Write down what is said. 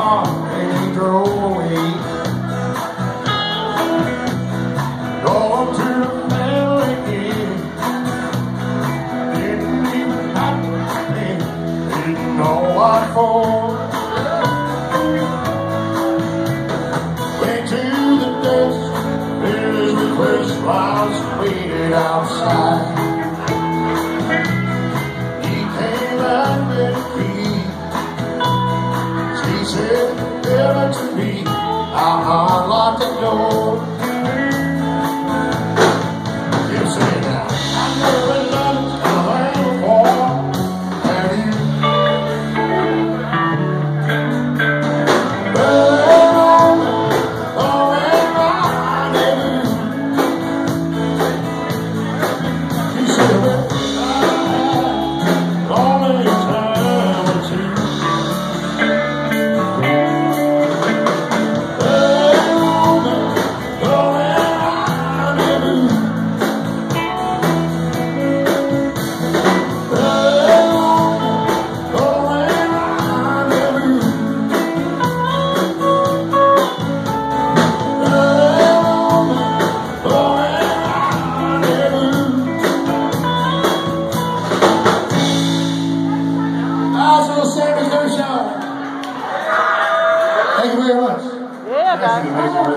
car and he drove away. Going to the family game. Didn't even have to pay. Didn't know what for. Went to the desk, his request was waited outside. He came out with a key. She said, give it to me, I'll unlock the door. You say now, I never loved a man before. Have you? Thank you very much. Yeah, guys.